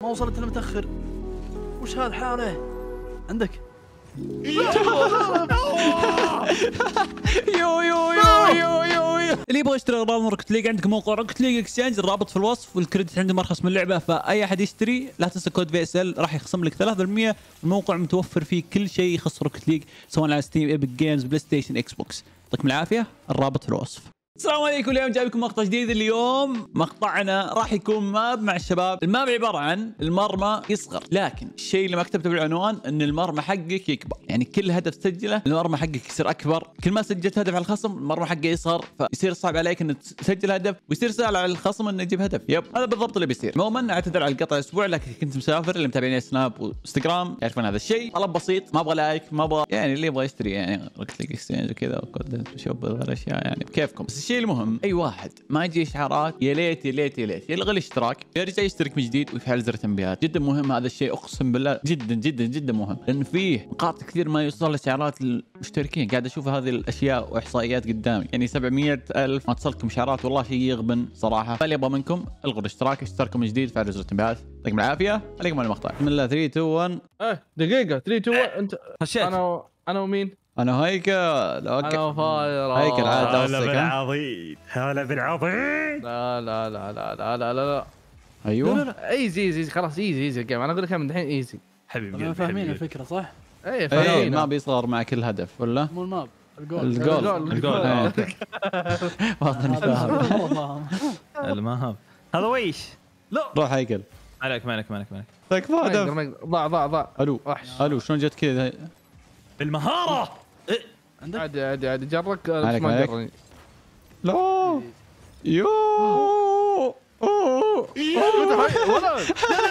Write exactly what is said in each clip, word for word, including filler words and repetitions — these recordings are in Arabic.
ما وصلت الا متاخر. وش هذا حاله؟ عندك يو يو يو يو يو يو اللي يبغى يشتري اغراض من روكت ليج عندك موقع روكت ليج اكسشينج، الرابط في الوصف، والكريدت عنده مرخص من اللعبه، فاي احد يشتري لا تنسى كود في اس ال راح يخصم لك ثلاثة بالمئة. الموقع متوفر فيه كل شيء يخص روكت ليج سواء على ستيم، ايبك جيمز، بلاي ستيشن، اكس بوكس. يعطيكم العافيه، الرابط في الوصف. السلام عليكم، اليوم جايب لكم مقطع جديد. اليوم مقطعنا راح يكون ماب مع الشباب. الماب عباره عن المرمى يصغر، لكن الشيء اللي ما كتبته بالعنوان ان المرمى حقك يكبر، يعني كل هدف تسجله المرمى حقك يصير اكبر. كل ما سجلت هدف على الخصم المرمى حقه يصغر، فيصير صعب عليك ان تسجل هدف، ويصير سهل على الخصم انه يجيب هدف. يب هذا بالضبط اللي بيصير. عموما اعتذر على القطع اسبوع، لكن كنت مسافر. اللي متابعيني سناب وانستغرام يعرفون هذا الشيء. طلب بسيط، ما ابغى لايك، ما ابغى يعني اللي يبغى يشتري يعني روكت ليج اكسشينج وكذا وكود شوب الاشياء يعني بكيفكم. بس الشيء المهم اي واحد ما يجي اشعارات يا ليت يا ليت يا ليت يلغي الاشتراك، يرجع يشترك من جديد ويفعل زر التنبيهات. جدا مهم هذا الشيء، اقسم بالله جدا جدا جدا مهم، لان فيه نقاط كثير ما يوصل اشعارات للمشتركين. قاعد اشوف هذه الاشياء واحصائيات قدامي، يعني سبعمئة ألف ما تصلكم اشعارات، والله شيء يغبن صراحه. فاللي يبغى منكم الغوا الاشتراك، اشتركوا من جديد، فعلوا زر التنبيهات. يعطيكم العافيه، عليكم على المقطع. بسم الله ثلاثة اثنين واحد. ايه دقيقة ثلاثة اثنين واحد. انت خشيت. انا انا ومين؟ انا هيكل. اوكي انا فاير. هيكل عاد هلا اوصيك. بالعظيم، هلا بالعظيم. لا لا لا لا لا لا لا لا ايوه لا لا ايزي ايزي خلاص، ايزي ايزي الجيم. انا اقول لك من الحين ايزي. حبيبي انا قلبي، فاهمين حبيبي. الفكره صح؟ ايه ايه فاهمين. ما بيصغر مع كل هدف ولا مو الماب الجول الجول الجول. إيه. واضح اني فاهم. والله فاهم. المهام هذا ويش؟ لا روح هيكل. عليك مالك مالك مالك تكفى ما يقدر هدف. ما يقدر. ضاع ضاع ضاع. الو وحش. الو شلون جت كذا؟ بالمهارة. إيه. عندك عادي عادي عادي جرك. عليك ما عليك. جرني. لا يو أوه. ولد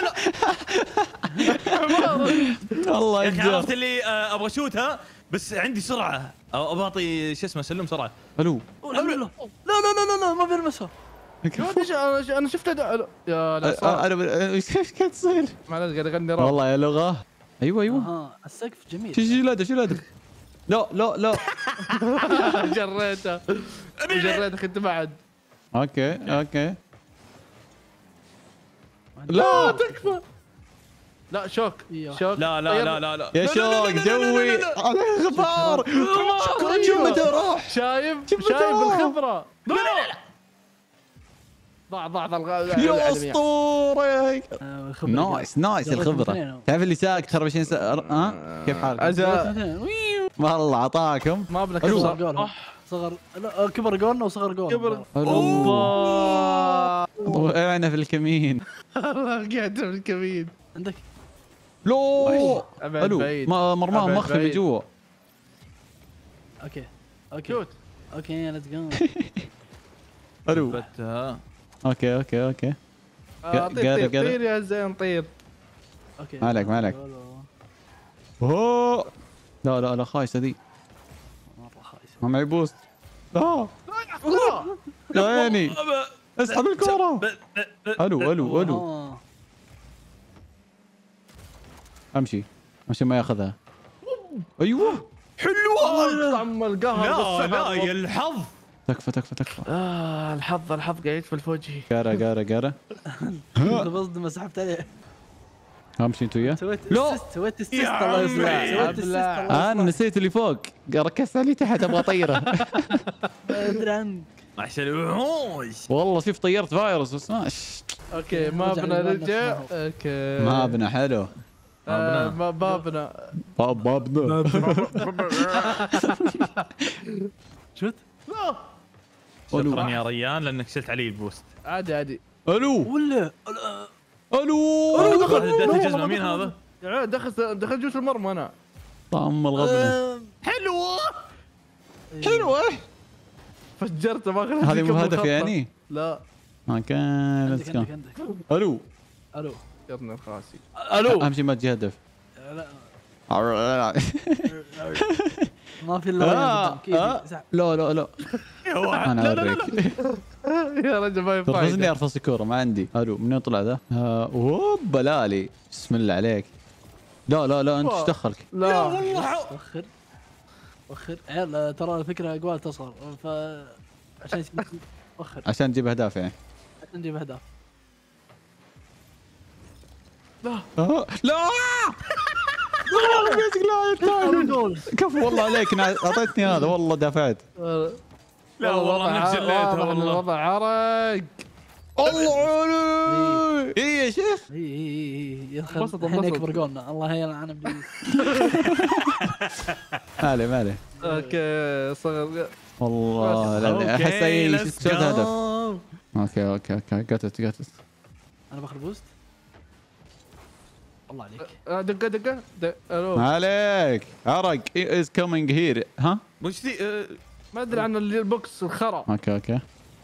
الله يا اخي يجزاك. عرفت اللي آه، ابغى اشوتها بس عندي سرعة، او ابغى اعطي شو اسمه سلم سرعة. الو لا لا لا لا لا لا ما بيلمسها. انا انا شفته دا- يا لا صار. انا ايش قاعد تصير؟ معلش قاعد اغني راب. والله يا لغه. ايوه ايوه. ها السقف جميل. شو شو لاده شو لاده؟ لا لا لا. جريته جريته كنت بعد. اوكي اوكي. لا تكفى. لا شوك إيوه. شوك. لا لا لا لا لا. يا شوق جوي على الغبار. شكرا جمده راح. شايف شوف شايف متى. الخبره. ضاع ضاع ضاع يا اسطوره يا هيك. آه، خبرة نايس نايس جربت الخبره. الاثنين. تعرف اللي ساق أكثر من عشرين سنه ها؟ كيف حالك؟ أجا الاثنين. ويو. والله عطاكم. ما ابنك ألو. صغر كبر. جولهم صغر لا آه، كبر جولنا وصغر جول كبر. الله وقعنا في الكمين. الله قاعد في الكمين. عندك لو أبعد الو بعيد. ما مرماه أبعد مخفي بعيد. جوا. اوكي اوكي شوت. اوكي ليتس جو. الو ثبتها. اوكي اوكي اوكي. آه، طير قادر- طير قادر. طير يا زين طير. اوكي ما عليك، ما عليك. اوه لا لا لا خايسه ذي، مره خايس. ما معي بوست. لا يا عيني اسحب الكرة. الو الو الو آه. امشي امشي ما ياخذها. ايوه حلوة. طعم القهر لا بالسحر. لا يا الحظ. تكفى تكفى تكفى. آه الحظ الحظ قاعد يدفل في وجهي. قارة قارة قارة. انت بصد ما سحبت عليه. امشي انت وياه. سويت لا. اسيست سويت اسيست يا الله يصلح. عمي. سويت اسيست أبلع. الله انا نسيت اللي فوق، ركزت عليه تحت ابغى اطيره. ادري عنك. عشان الوحوش. والله شوف طيرت فايروس بس ماش. اوكي ما رجع بنا للوالد رجع. نفسه. اوكي ما بنا حلو. آه، ما بابنا. باب بابنا. شفت؟ لا شكرا يا ريان لانك شلت علي البوست. عادي عادي. الو ولا الو واحد اديته جزمة، مين هذا؟ يا دخل دخل جوش المرمى انا. طعم الغبنة. حلوة. حلوة. فجرته ما خليت هذه مو يكمل هدف خطه. يعني؟ لا ما كان عندك ليتس عندك جو. عندك الو الو يرني الخاسي. الو اهم شيء ما تجي هدف. لا لا ما في الا آه، قدامك. آه. إيزي. لا لا لا يا واحد. انا لا لا لا اوريك. يا رجل ما ينفع. ترفزني ارفص الكوره ما عندي. الو منين طلع ذا؟ آه، اوب بلالي بسم الله عليك. لا لا لا انت ايش دخلك؟ لا والله. وخر وخر عيال ترى الفكره اقوال تصغر ف عشان وخر عشان تجيب اهداف يعني. عشان نجيب اهداف. لا آه، لا والله بيسك لا كفو والله عليك اعطيتني هذا والله دافعت. لا والله نفس الليتها والله. الوضع عرق. الله عليك. اي يا شيخ. اي اي اي يدخل انبسط، الحين انبسط. يكبر قولنا الله يلعن ابليس. ما عليه ما عليه اوكي صغر. والله لا احس اي شفت هدف. اوكي اوكي اوكي قتلت قتلت. انا باخذ بوست. الله عليك. آه، دقه دقه دق- الو. ما عليك عرق از كومينج هير ها. وش ذي آه، ما ادري عن اللي البوكس الخرا. اوكي اوكي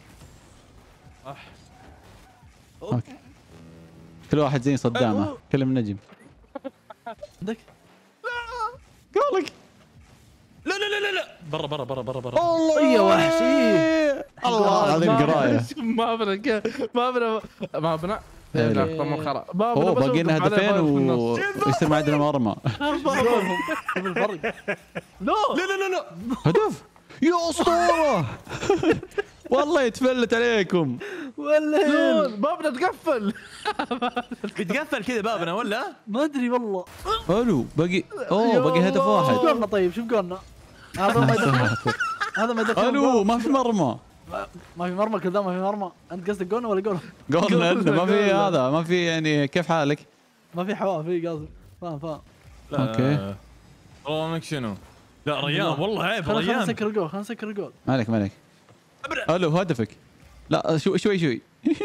اوكي كل واحد زين صدامه كلهم نجم. عندك؟ قالك لا لا لا لا لا برا برا برا برا برا. الله يا وحش إيه. الله العظيم قرايه. ما بنا كيف ما بنا ما بنا لا. لا طبعا خرا. ما بنا اوه بس باقي لنا أوقف عليه هدفين فايز بالنص. ويصير ما عندنا مرمى. شوفهم شوف الفرق. لا لا لا لا لا هدف يا اسطوره. والله يتفلت عليكم. ولا ما بنا تقفل. بيتقفل كذا بابنا ولا؟ ما ادري والله. الو باقي اوه يا باقي هدف الله. شوف واحد. قولنا طيب شوف قولنا. هذا ما يدخل هذا ما يدخل. الو ما في مرمى. ما في مرمى كذا ما في مرمى. انت قصدك قولنا ولا قولنا؟ قولنا انه ما في هذا ما في يعني كيف حالك؟ ما في حواء في قصدي. فاهم فاهم. لا. أوكي. والله انك شنو؟ لا ريان والله عيب خلينا خلينا ريان. نسكر الجول خلينا نسكر الجول. ما عليك ما عليك. الو هدفك. لا شوي شوي شوي.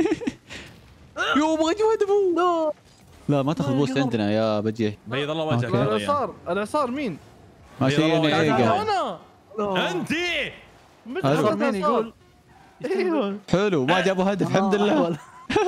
يو بغيت هدفه. لا لا ما تاخذ بوست عندنا يا بجيه. بيض الله وجهك أوكي. يا ريان. الاعصار الاعصار مين؟ ماشي يعني يلا، ايه تعال. قاعد. انا لا. انت مش هذا حطيت مين إعصار. يقول؟ ايوه حلو ما جابوا هدف الحمد لله.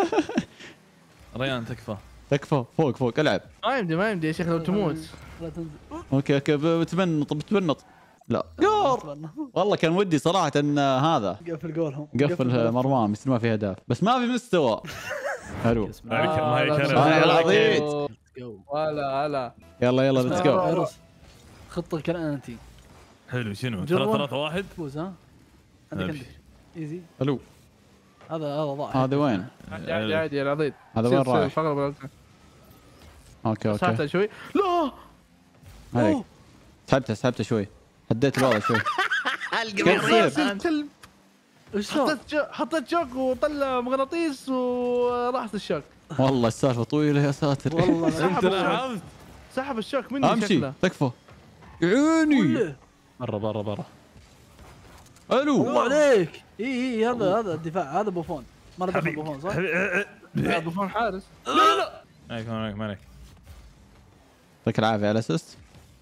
ريان تكفى. تكفى فوق فوق العب. ما يمدي ما يمدي يا شيخ لو تموت. لا تنزل. اوكي اوكي بتبنط بتبنط. لا يار والله كان ودي صراحه ان هذا قفل جولهم. قفل مرمام يصير ما في اهداف بس ما في مستوى. حلو بسم عليك الله. الله يكرمك. الله العظيم. ولا هلا يلا يلا ليتس جو. فيروس. خطة كالآتي. حلو شنو؟ جرب. ثلاثة ثلاثة واحد. فوز ها؟ عندك أبشر. عندك. ايزي. الو هذا هذا ضاع. هذا وين؟ عادي عادي عادي يا العضيد. هذا سير- وين سير رايح؟ الفقرة بالألعاب. اوكي ساعتها اوكي شوي لا عليك أوه. سحبته سحبته شوي هديت الوضع شوي. كيف يا تصير؟ كلب. ايش صار؟ حطيت جو- حطيت شوك وطلع مغناطيس وراحت الشوك. والله السالفه طويله يا ساتر. والله انت سحب الشوك. لاحظت؟ سحب الشوك مني امشي شكله. تكفى. يا عيني. كله. برا برا برا. الو الله عليك. اي اي هذا هذا الدفاع هذا بوفون. ما له دخل بوفون صح؟ لا، بوفون حارس. لا لا لا. عليك ما عليك ما عليك. يعطيك العافيه على الاسيست.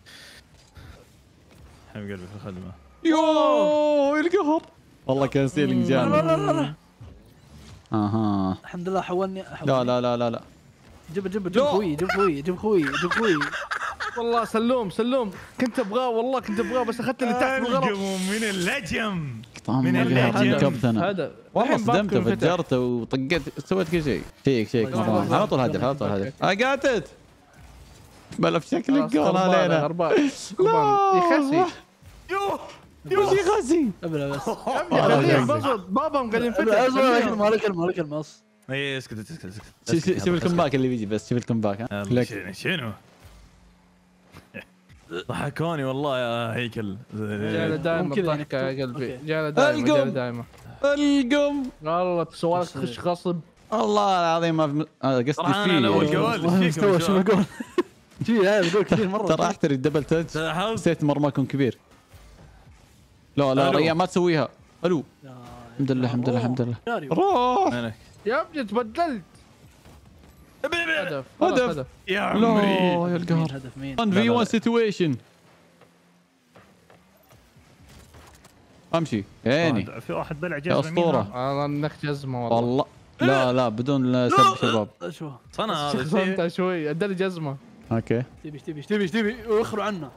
حبيب قلبي في الخدمة. يوه القهر والله كان سيلينج لا لا جامد. لا لا. اها الحمد لله حولني لا لا لا لا لا جيب جيب جيب خوي جيب خوي جيب خوي جيب خوي. والله سلوم سلوم كنت ابغاه والله كنت ابغاه بس اخذت اللي تحت بالغلط. القمم من اللجم. طعم من القهر اللجم. كبتنا. هذا والله الحين بابكم صدمته فتح. فجرته وطقيت سويت كل شيء. شيك شيك الله مرة. يسلمك. على طول هدف على طول هدف. اقاتت بلا في شكل خلاص، الجول خربان، علينا. خربان خربان. يخسي يوه وش يغازي؟ ابلا بس. خليه بصد بابهم قاعدين ابلا ينفتح ابلا كلمة ولا كلمة ولا كلمة اص. اي اسكت اسكت اسكت. شوف شوف- شوف الكمباك اللي بيجي بس شوف الكمباك ها يلا، لك. شنو شنو؟ ضحكوني والله يا هيكل. جاله دائما ممكن يعني. الضحكة يا قلبي أوكي. جاله دائما القم. جاله دائما القم والله سوالف تخش غصب. الله العظيم ما في م- آه، قصدي طبعاً أنا فيه أول جوال. ما في مستوى شو بقول. شي هذا بقول كثير مرة. ترى احتري الدبل تاتش. لاحظت؟ نسيت مرماكم كبير. لا لا ألو. ريان ما تسويها. الو الحمد لله الحمد لله الحمد لله. جاري. روح مالك؟ يا ابني تبدلت. ابن ابن هدف خلاص هدف. هدف. يا لا عمري. يا مين القهر. هدف مين؟ واحد لا، في لا. واحد سيتويشن. امشي يا عيني في واحد بلع يا جزمة اسطوره. والله انك جزمه والله. والله لا لا بدون سب شباب. شو صنع هذا شخصنت الشيء. شوي اداني جزمه. اوكي تبي تبي تبي تبي ويخروا عنا.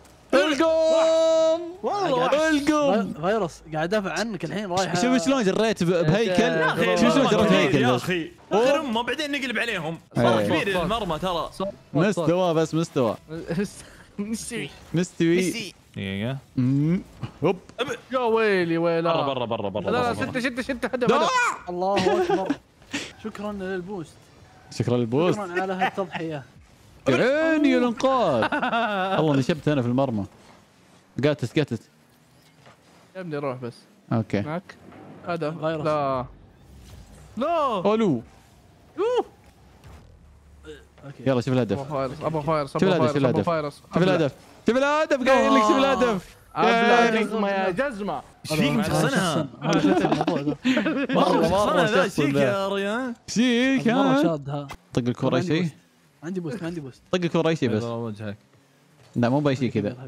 القم والله القم. فيروس قاعد ادافع عنك الحين رايح. شوف شلون جريت ب- يا بهيكل. أخي، شوف شلون جريت يا هيكل بس. اخي اخر امه بعدين نقلب عليهم. إيه. صار كبير المرمى ترى. مستوى بس مستوى نسي مستوي. دقيقة. أمم. هوب يا ويلي ويلا. برا برا برا برا. لا لا برا. شت شت شت هدف لا. هدف. الله اكبر. شكرا للبوست. شكرا للبوست. شكرا على هالتضحيه. يا عيني الانقاذ. والله نشبت انا في المرمى. قاتت قاتت. يا ابني روح بس. اوكي. معك هذا فيروس. لا لا الو. اوكي يلا شوف الهدف. ابو فايروس ابو فايروس شوف ابو الهدف، فايروس ابو شوف فايروس شوف الهدف. شوف الهدف قايل لك شوف الهدف. ابلع جزمه يا جزمه. ايش فيك مشخصنها؟ مره مشخصنها ذا شيك يا ريان. شيك مره ها. شاد ها. طق الكرة اي شيء. عندي بوست ما عندي بوست. طق الكرة اي شيء بس. وجهك. لا مو باي شيء كذا.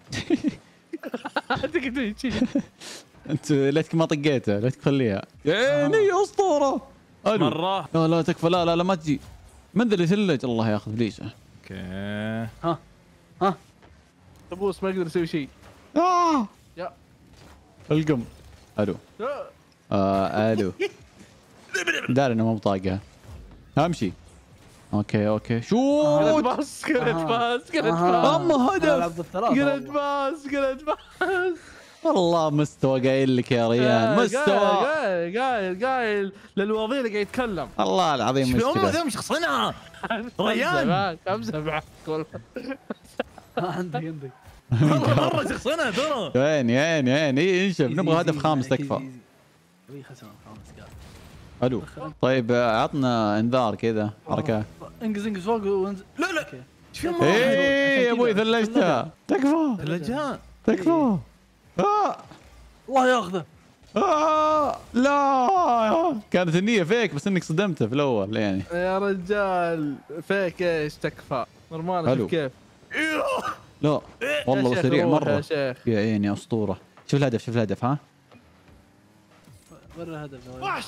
انت ليتك ما طقيته ليتك خليها. يا عيني اسطوره. الو. مره. لا لا تكفى لا لا لا ما تجي. من ذا اللي ثلج الله ياخذ فليسه. اوكي. ها ها تبوس ما يقدر يسوي شيء. اه يا القم. الو. يا. آه الو. داري انه مو بطاقه. امشي. اوكي اوكي قلت شوت. باس قلت باس قلت أها. باس اما هدف. لعبت الثلاثة قلت والله. باس قلت باس. والله مستوى قايل لك يا ريان مستوى. قايل قايل قايل للوظيفه قاعد يتكلم. الله العظيم في امه مشكله. ذا مشخصنها. ريان. امزح معك والله. عندك عندك. والله مره شخصنها ترى. يا عين يا عين يا عين اي انشف نبغى هدف خامس تكفى. اي خسران خامس قال. الو. طيب عطنا انذار كذا حركه. انقز انقز فوق وانزل. لا لا. اوكي. ايش في ايه يا ابوي ثلجتها. تكفى ثلاجات. تكفى. آه. الله ياخذه. آه. لا كانت النية فيك بس انك صدمته في الاول يعني. يا رجال فيك ايش تكفى نورمال حلو. كيف لا والله يا شيخ سريع روح مره. يا شيخ. يا عيني اسطوره. شوف الهدف شوف الهدف ها. ورا الهدف. وحش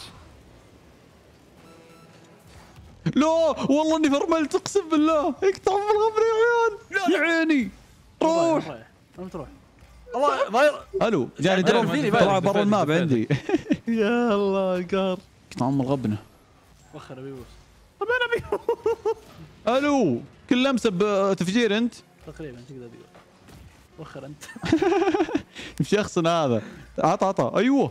لا والله اني فرملت اقسم بالله. اقطع من الغبر يا عيال. يا عيني روح. وين تروح؟ الله فاير. الو جاني فيني، درب فيني، طلع فيني، برا فيني، الماب فيني. عندي. يا الله قار. اقطع من الغبنه. وخر ابي بوست. طب انا بي الو كل لمسه بتفجير انت. تقريبا تقدر تقول. وخر انت. مش شخصنا هذا. عطى عطى ايوه.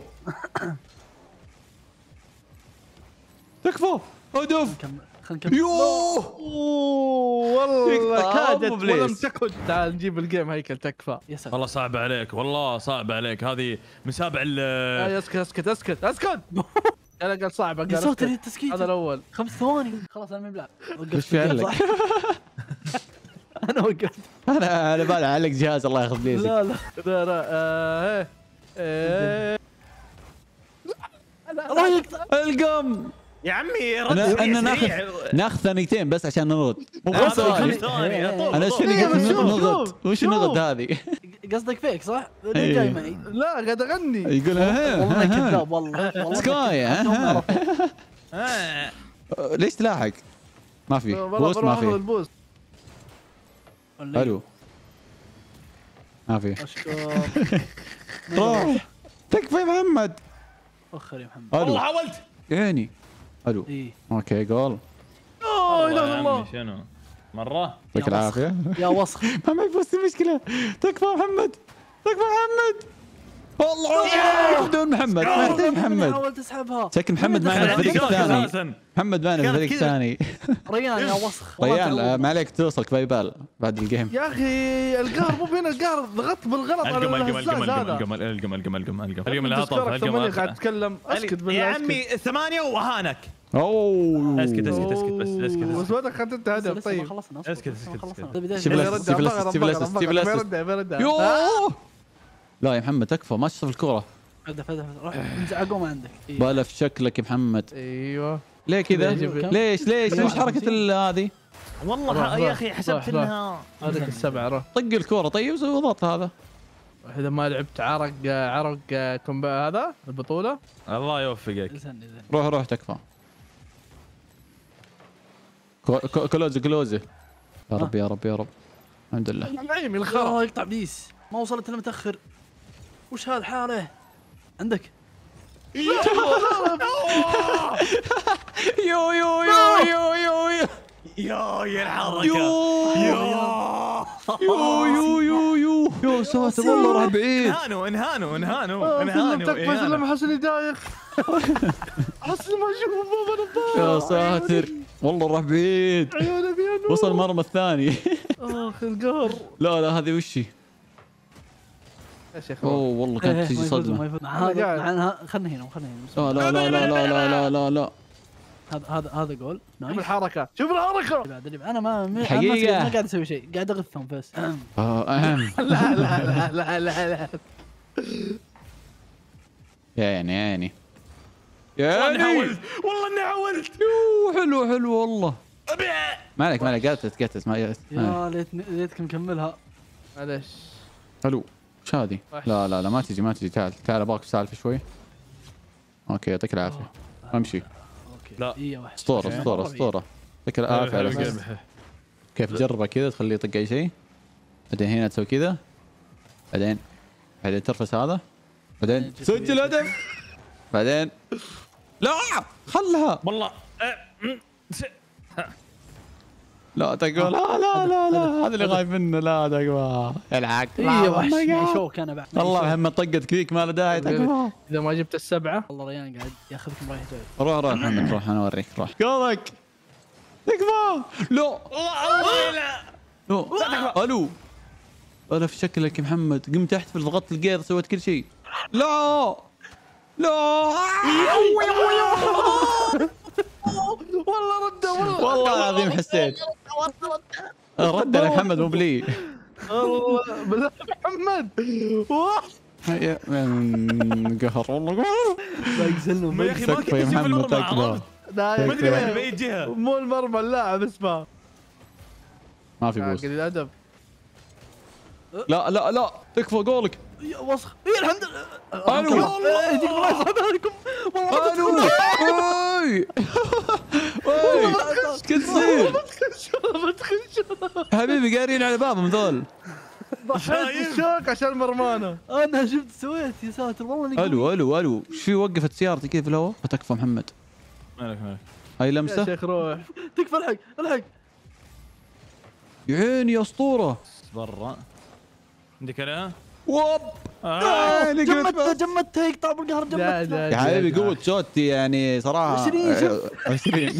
تكفى هدف. خلينا نكمل. يوه والله يقطع كادت أبو بليس. ولم تكن. تعال نجيب الجيم هيكل تكفى. يا ساتر. والله صعب عليك والله صعب عليك هذه مسابع ال يا اسكت اسكت اسكت اسكت. انا قال صعبه يا قال ساتر اسكت. التسكيت. هذا الاول. خمس ثواني خلاص انا ما بلعب. وش في علك؟ انا وقفت. انا على بالي علق جهاز الله ياخذ بيسك. لا لا لا لا آه، ايه ايه الله يقطع. القم. يا عمي رد انا سريع انا ناخذ سريع. ناخذ ثانيتين بس عشان نرد. مو هذا بس ثواني. خمس ثواني طول انا ايش طول. فيني إيه، قلت بس شوف، نغد؟ شوف، وش شوف. نغد هذه؟ قصدك فيك صح؟ إيه. اللي جاي معي. لا قاعد اغني. يقول ها والله ها كذاب والله. والله سكاي كذاب. ها آه. ها. ليش تلاحق؟ ما في والله بوست بروح ما اخذ في. البوست. الو ما في. اشكر. روح تكفى يا محمد. وخر يا محمد. والله الو حاولت. يعني الو ايه اوكي جول. لا اله الا الله. شنو مرة يعطيك يا وسخ. العافيه. يا وسخ. ما معي بوست المشكله. تكفى محمد تكفى محمد. والله بدون محمد ما يحتاج محمد. حاولت اسحبها. شكل محمد معنا في الفريق الثاني. اساسا محمد معنا في الفريق كانت كذا. الثاني. ريان يا وسخ. والله ريان تعود. آه، ما عليك توصلك باي بال بعد الجيم. يا اخي القهر مو بين القهر ضغطت بالغلط على القم القم الهزاز القم هذا. القم القم القم القم القم القم اللي تذكرك هطف ثمانية قاعد القم تتكلم اسكت بالله يا اسكت. عمي ثمانية وهانك. اوه اسكت اسكت اسكت بس اسكت بس اسكت. ما دخلت انت لسه- هدف لسه ما طيب. خلصنا أصبر، اسكت، لسه ما اسكت، خلصنا. اسكت. بداية شوف الجولة. الأسس. ستيف الأسس، ستيف الأسس، ستيف الأسس. بيردها بيردها. يوه لا يا محمد تكفى ما تشوف الكرة. هدف هدف روح انزع عقوم عندك. إيه. بالف شكلك يا محمد. ايوه ليه كذا؟ أيوة. ليش ليش كم؟ وش حركة ال- هذه؟ والله روح، يا روح، اخي روح، حسبت روح. انها هذاك السبعة روح. طق الكرة طيب وسوي ضغط هذا. اذا ما لعبت عرق عرق كومبا هذا البطولة. الله يوفقك. زين زين. روح روح تكفى. كو- كو- كلوزي كلوزي. يا رب يا رب يا رب. الحمد لله. نعيم الخرا. الله يقطع بيس. ما وصلت الا متاخر. وش هذا حاله؟ عندك. يو يو يو يو يو يو يا يا الحركة. يو يا يو يو يو يو يو ساتر والله راح بعيد. انهانوا انهانوا انهانوا لم انهانوا تكفى انهانوا. لما حسني دايخ. حسن ما اشوف بابا يا نبار. ساتر والله راح بعيد. عيوني بيانو. وصل المرمى الثاني. اخ القهر. لا لا هذه وشي. يا شيخ اوه والله كانت إيه، تجي ما يفوز- صدمه. ما يفوز. مع أنا هذا قاعد. مع ها- خلنا هنا خلنا هنا. لا لا لا لا لا لا لا لا لا. هذا هذا هذا جول شوف نايس. الحركه شوف الحركه. اللي بعد اللي بعد. انا ما ما حقيقة. ما قاعد اسوي شيء، قاعد اغثهم بس. آه، أهم. لا لا لا لا لا لا. يا عيني يا عيني يا والله اني عيني. حاولت والله اني حاولت. يوه، حلو حلو والله. أبي. ما عليك ما عليك قتلت قتلت ما قتلت. يا ليت ليتك مكملها. معلش. حلو. ايش هذه؟ وحش. لا لا لا ما تجي ما تجي. تعال تعال ابغاك سالفه شوي. اوكي يعطيك العافيه. امشي. اوكي لا. هي واحد. اسطوره أوكي. اسطوره اسطوره. يعطيك العافيه على حلو أساس. قلبي. كيف تجربه كذا تخليه يطق اي شيء. بعدين هنا تسوي كذا. بعدين بعدين ترفس هذا. بعدين سجل هدف. بعدين لا خلها. والله أه، م، س- لا تقوى لا لا لا لا هذا اللي خايف منه. لا تقوى العق. هي وحش شوك انا بعد. والله هم طقت كذيك ما له داعي تقوى. اذا ما جبت السبعه. والله ريان قاعد ياخذكم رايح جاي. روح روح محمد روح انا اوريك روح. قولك تكفى. لا والله لا. لا الو. انا في شكلك يا محمد قمت احتفل ضغطت الجير سويت كل شيء. لا لا والله رده والله. والله العظيم حسيت. رد على محمد مو بلي. والله بالله محمد. واه. هيا من قهر والله قهر. باقزلهم ما يا اخي ما تكفى يا كنت اشوف محمد المرمى تكفى. عرفت؟ لا ما يا ادري وين أخي. باي جهه. مو المرمى اللاعب اسمه. ما في بوس. قليل الادب. لا لا لا تكفى قولك. يا وسخ. اي الحمد لله. الو يديك الله يصعب عليكم. والله الو اي اي ايش كنت تصير؟ بدخل شرف. حبيبي قارين على بابهم ذول. ضحيت الشوك عشان مرمانا. انا شفت سويت يا ساتر والله إني الو الو الو ايش في وقفت سيارتي كذا في الهواء فتكفى محمد. مالك مالك. هاي يا لمسه شيخ روح. تكفى الحق الحق. يا عيني يا اسطوره. برا عندك انا. ووب آه. عيني قلت جمدتها بس. جمدتها يقطع بالقهر لا جمدتها. لا يا حبيبي قوة شوتي يعني صراحة عشرين شوف. عشرين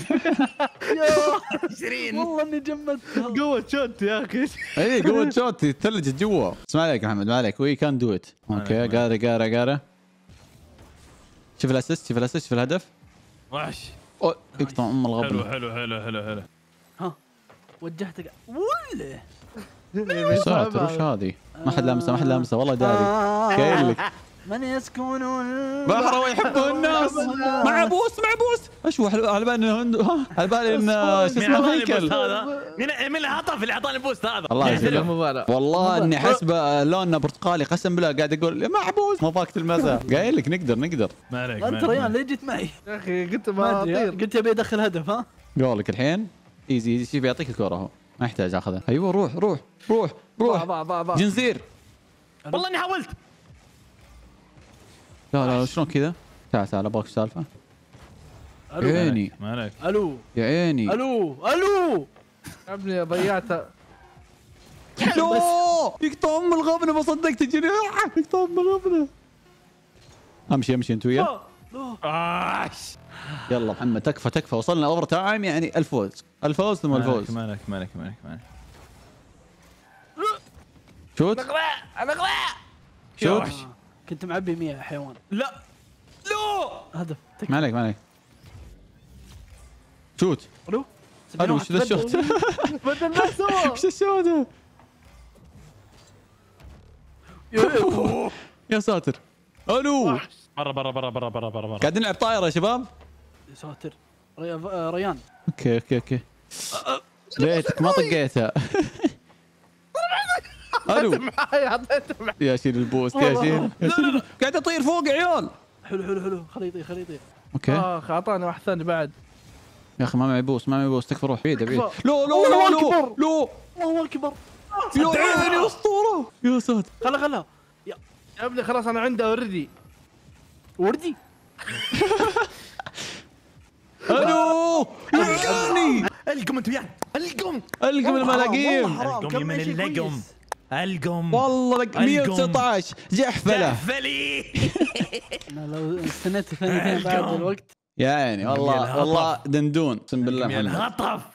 عشرين والله اني جمدتها. قوة شوت يا اخي. اي قوة شوتي ثلجت جوا. بس ما عليك يا محمد ما عليك وي كان دو ات. اوكي عليك، ما قاري قاري قاري. شوف الاسيست شوف الاسيست شوف الهدف. وحش. أوه، يقطع ام حلو الغبن. حلو حلو حلو حلو. ها وجهتك ولا يا ساتر وش هذه؟ ما حد لامسه ما حد لامسه والله داري. قايل لك من يسكنون بحر ويحبه الناس. مع بوس مع بوس. ايش هو على بالي انه ها، على بالي انه شو مين اسمه اعطاني البوست هيكل. هذا؟ مين مين اللي هطف اللي اعطاني البوست هذا؟ الله لا يسلمك. مباراة. والله اني حسبه لونه برتقالي قسم بالله قاعد اقول محبوس ما باك تلمسه. قايل لك نقدر نقدر. ما عليك انت ريان ليه جيت معي؟ يا اخي قلت ما ما ادري اطير. قلت ابي ادخل هدف ها؟ قولك الحين ايزي ايزي شوف يعطيك الكره اهو ما يحتاج اخذها. ايوه روح روح روح روح ضاع ضاع ضاع. جنزير. والله اني حاولت. لا لا شلون كذا؟ تعال تعال ابغاك سالفه. الو عيني ما عليك. الو يا عيني. الو الو يا ابني ضيعتها. لا يقطع ام الغبنه ما صدقت تجيني. يقطع ام الغبنه. امشي امشي انت وياه. آش. يلا محمد تكفى تكفى وصلنا اوفر تايم يعني الفوز الفوز ثم الفوز. مالك مالك مالك مالك. شوت انا غلا. شوت. وحش. كنت معبي مية حيوان. لا لا. هدف تكفى. ما عليك ما عليك. شوت. الو الو وش ذا الشوت؟ بدل ما سوى. وش الشوت؟ يا ساتر. الو برا برا برا برا برا برا برا. قاعدين نلعب طايره يا شباب. يا ساتر ري- آه، ريان اوكي اوكي اوكي. ليتك ما طقيتها. الو معي اعطيته معي. يا شيل البوست يا شيل يا شيل. قاعد اطير فوق يا عيال. حلو حلو حلو خليه يطير خليه يطير. اوكي اخ اعطاني واحد ثاني بعد. يا اخي ما معي بوست ما معي بوست تكفى روح بعيد بعيد. لا تكفى. لا الله لا لا أكبر. لا الله اكبر. يا عيني اسطوره يا ساتر. خلا خلا يا ابني خلاص انا عندي اوريدي. وردي الو يا عيني. القم انت وياي. القم. القم الملاقيم. حرام القم كم من شيء اللقم. كويس. القم. والله لك القم. مية وتسعة عشر جحفله. فلي. انا لو استنيت ثانيتين بعد القم. الوقت يا عيني والله الهطف. والله دندون اقسم بالله يا محمد. الهطف